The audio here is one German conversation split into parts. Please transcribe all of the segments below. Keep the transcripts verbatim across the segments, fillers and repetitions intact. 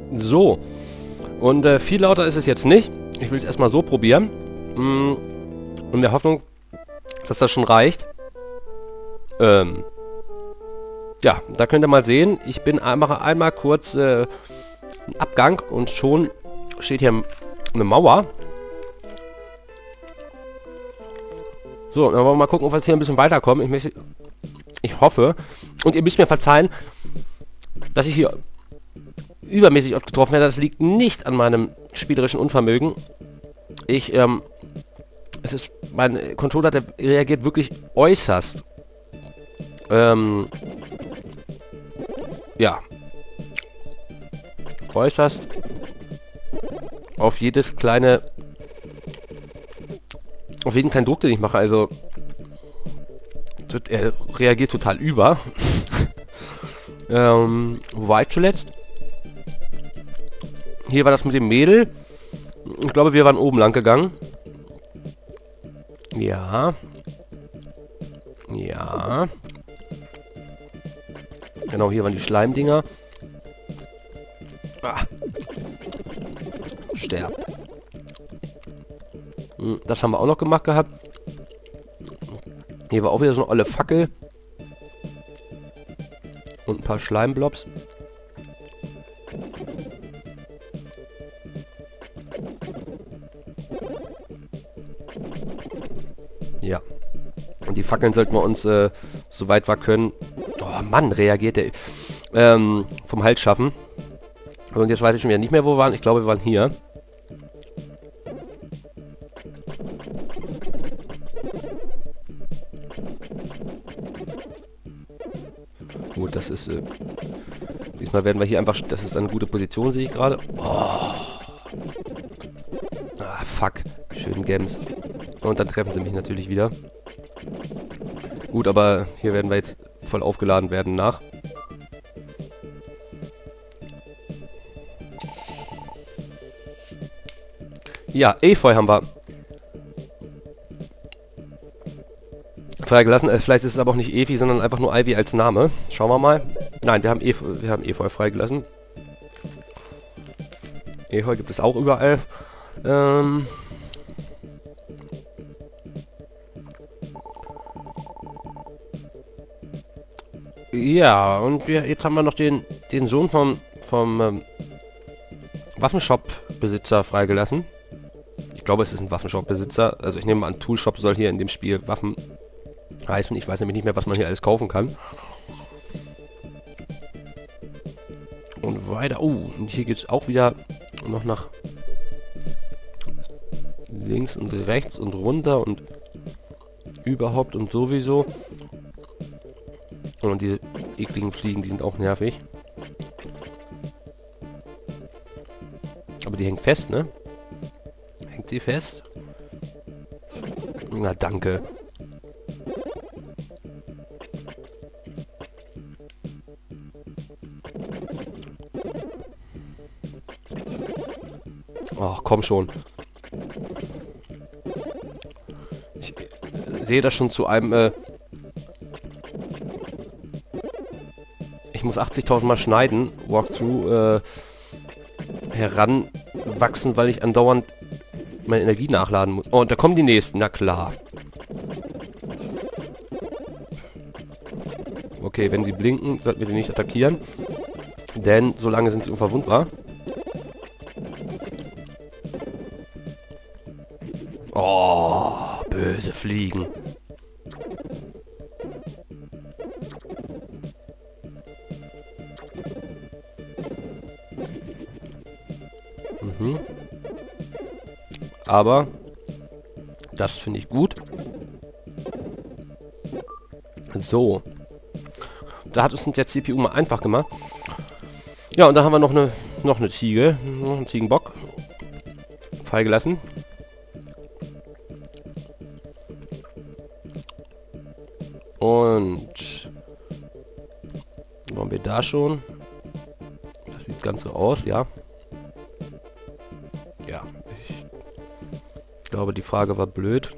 So. Und äh, viel lauter ist es jetzt nicht. Ich will es erstmal so probieren. Mm, in der Hoffnung, dass das schon reicht. Ähm. Ja, da könnt ihr mal sehen. Ich bin mache einmal kurz äh, einen Abgang und schon steht hier eine Mauer. So, dann wollen wir mal gucken, ob wir jetzt hier ein bisschen weiterkommen. Ich, möchte, ich hoffe. Und ihr müsst mir verzeihen, dass ich hier übermäßig oft getroffen werde. Das liegt nicht an meinem spielerischen Unvermögen. Ich, ähm, es ist, mein Controller, der reagiert wirklich äußerst. Ähm, ja. Äußerst auf jedes kleine, auf jeden kleinen Druck, den ich mache. Also, er reagiert total über. ähm, wo war ich zuletzt? Hier war das mit dem Mädel. Ich glaube, wir waren oben lang gegangen. Ja. Ja. Genau, hier waren die Schleimdinger. Ah. Sterbt. Hm, das haben wir auch noch gemacht gehabt. Hier war auch wieder so eine olle Fackel. Und ein paar Schleimblobs. Ja. Und die Fackeln sollten wir uns, äh, soweit wir können... Oh Mann, reagiert der... Ähm, vom Hals schaffen. Und jetzt weiß ich schon wieder nicht mehr, wo wir waren. Ich glaube, wir waren hier. Gut, das ist... Äh, diesmal werden wir hier einfach... Das ist eine gute Position, sehe ich gerade. Oh. Ah, fuck. Schön Gems. Und dann treffen sie mich natürlich wieder. Gut, aber hier werden wir jetzt voll aufgeladen werden nach. Ja, Efeu haben wir freigelassen. Äh, vielleicht ist es aber auch nicht Evi, sondern einfach nur Ivy als Name. Schauen wir mal. Nein, wir haben Efeu, wir haben Efeu freigelassen. Efeu gibt es auch überall. Ähm... Ja, und wir, jetzt haben wir noch den, den Sohn vom, vom ähm, Waffenshop-Besitzer freigelassen. Ich glaube, es ist ein Waffenshop-Besitzer. Also ich nehme mal an, Toolshop soll hier in dem Spiel Waffen heißen. Ich weiß nämlich nicht mehr, was man hier alles kaufen kann. Und weiter. Oh, und hier geht es auch wieder noch nach links und rechts und runter und überhaupt und sowieso. Und diese ekligen Fliegen, die sind auch nervig. Aber die hängt fest, ne? Hängt sie fest? Na, danke. Ach, komm schon. Ich sehe das schon zu einem... Äh ich muss achtzigtausend Mal schneiden, Walkthrough, äh, heranwachsen, weil ich andauernd meine Energie nachladen muss. Oh, und da kommen die nächsten, na klar. Okay, wenn sie blinken, sollten wir sie nicht attackieren. Denn solange sind sie unverwundbar. Oh, böse Fliegen. Mhm. Aber das finde ich gut. So. Da hat es uns jetzt C P U mal einfach gemacht. Ja, und da haben wir noch eine noch eine Ziege, noch einen Ziegenbock freigelassen. Und waren wir da schon? Das sieht ganz so aus, ja. Ja, ich glaube, die Frage war blöd.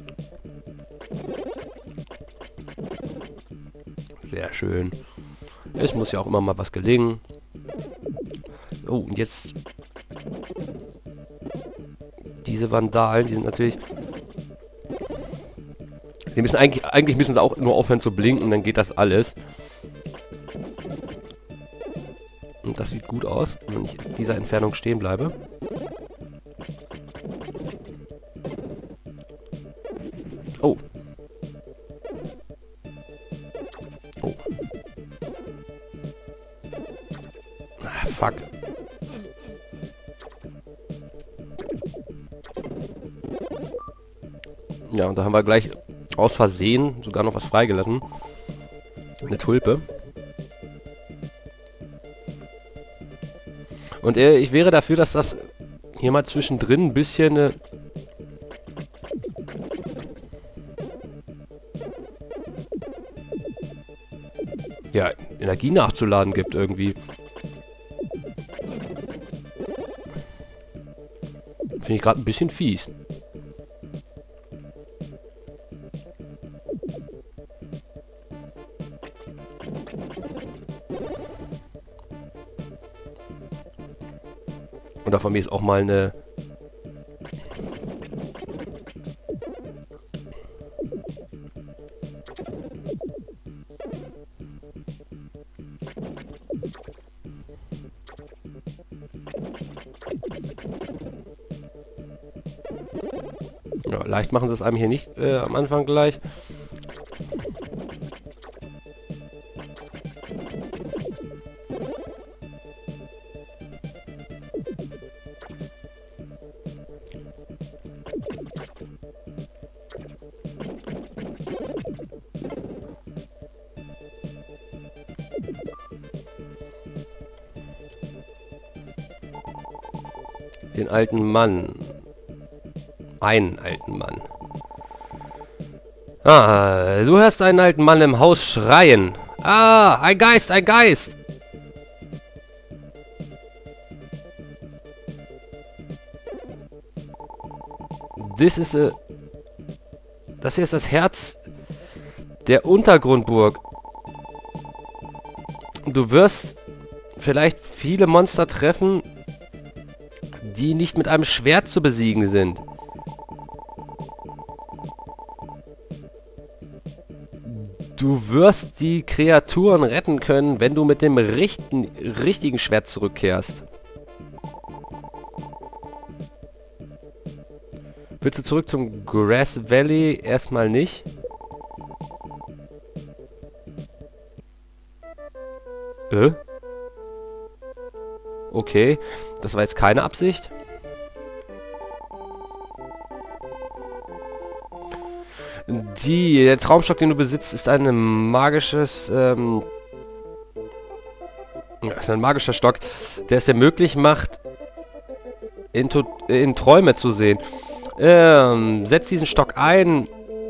Sehr schön. Es muss ja auch immer mal was gelingen. Oh, und jetzt... Diese Vandalen, die sind natürlich... Sie müssen eigentlich, eigentlich müssen sie auch nur aufhören zu blinken, dann geht das alles. Und das sieht gut aus, wenn ich in dieser Entfernung stehen bleibe. Oh. Oh. Ah, fuck. Ja, und da haben wir gleich aus Versehen sogar noch was freigelassen. Eine Tulpe. Und äh, ich wäre dafür, dass das hier mal zwischendrin ein bisschen... Äh, ja, Energie nachzuladen gibt irgendwie. Finde ich gerade ein bisschen fies. Oder von mir ist auch mal eine... Ja, leicht machen sie es einem hier nicht äh, am Anfang gleich. Den alten Mann. Einen alten Mann. Ah, du hörst einen alten Mann im Haus schreien. Ah, ein Geist, ein Geist. Das ist, äh, das hier ist das Herz der Untergrundburg. Du wirst vielleicht viele Monster treffen, die nicht mit einem Schwert zu besiegen sind. Du wirst die Kreaturen retten können, wenn du mit dem richten, richtigen Schwert zurückkehrst. Willst du zurück zum Grass Valley? Erstmal nicht. Äh? Okay, das war jetzt keine Absicht. Die, der Traumstock, den du besitzt, ist ein magisches, ähm, ist ein magischer Stock, der es dir möglich macht, in, in Träume zu sehen. Ähm, setz diesen Stock ein,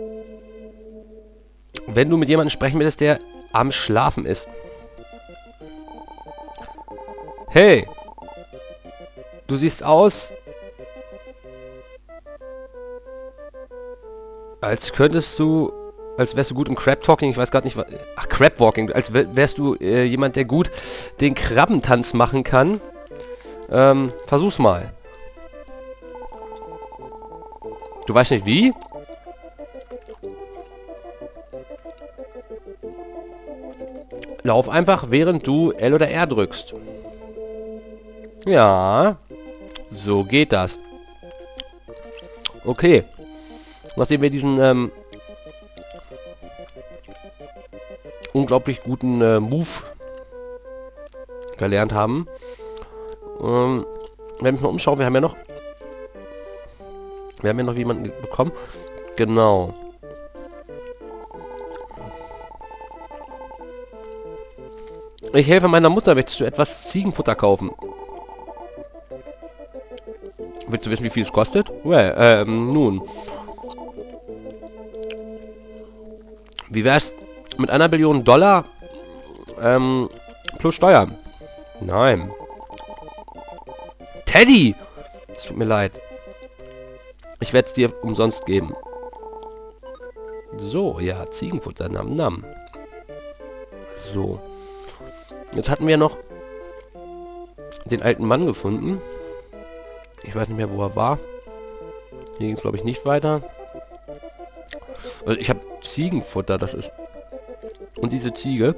wenn du mit jemandem sprechen willst, der am Schlafen ist. Hey, du siehst aus, als könntest du, als wärst du gut im Crab-Talking, ich weiß gar nicht, was, ach, Crab-Walking, als wärst du äh, jemand, der gut den Krabbentanz machen kann. Ähm, versuch's mal. Du weißt nicht wie? Lauf einfach, während du L oder R drückst. Ja, so geht das. Okay. Nachdem wir diesen ähm, unglaublich guten äh, Move gelernt haben, ähm, wenn ich mal umschauen, wir haben ja noch wir haben ja noch jemanden bekommen. Genau. Ich helfe meiner Mutter, möchtest du etwas Ziegenfutter kaufen? Willst du wissen, wie viel es kostet? Well, ähm, nun. Wie wär's mit einer Billion Dollar ähm, plus Steuern? Nein. Teddy! Es tut mir leid. Ich werde es dir umsonst geben. So, ja, Ziegenfutter, nam nam. So. Jetzt hatten wir noch den alten Mann gefunden. Ich weiß nicht mehr, wo er war. Hier ging es, glaube ich, nicht weiter. Also ich habe Ziegenfutter, das ist... Und diese Ziege.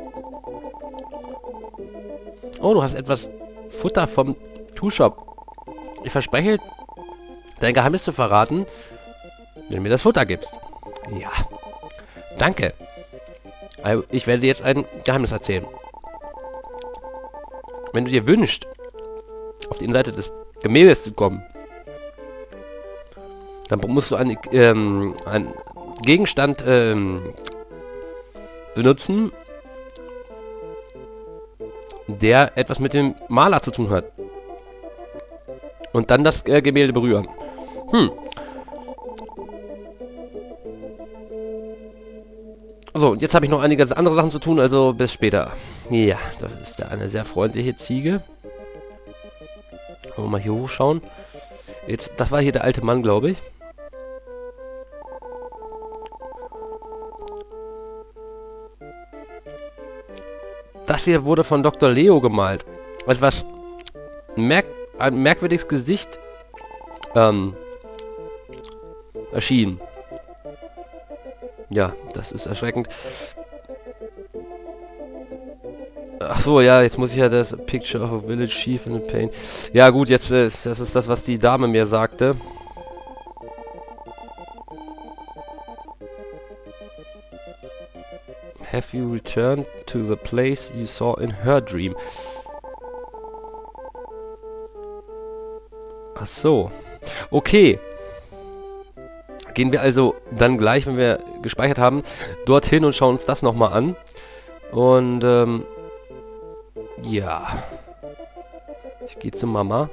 Oh, du hast etwas Futter vom Two-Shop. Ich verspreche, dein Geheimnis zu verraten, wenn du mir das Futter gibst. Ja. Danke. Also, ich werde dir jetzt ein Geheimnis erzählen. Wenn du dir wünschst, auf die Innenseite des Gemäldes zu kommen, dann musst du einen, ähm, einen Gegenstand ähm, benutzen, der etwas mit dem Maler zu tun hat. Und dann das äh, Gemälde berühren. Hm. So, und jetzt habe ich noch einige andere Sachen zu tun, also bis später. Ja, das ist ja eine sehr freundliche Ziege. Wollen wir mal hier hochschauen. Jetzt, das war hier der alte Mann, glaube ich. Das hier wurde von Doktor Leo gemalt. Etwas merk ein merkwürdiges Gesicht ähm, erschien. Ja, das ist erschreckend. Ach so, ja, jetzt muss ich ja das Picture of a Village Chief in the Pain. Ja gut, jetzt äh, das ist das, was die Dame mir sagte. Have you returned to the place you saw in her dream? Ach so. Okay. Gehen wir also dann gleich, wenn wir gespeichert haben, dorthin und schauen uns das nochmal an. Und, ähm, ja. Ich gehe zu Mama.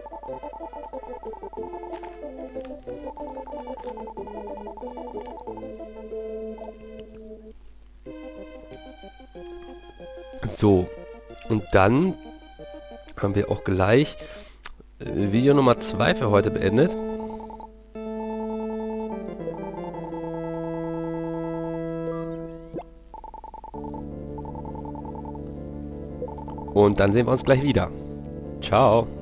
So. Und dann haben wir auch gleich äh, Video Nummer zwei für heute beendet. Und dann sehen wir uns gleich wieder. Ciao.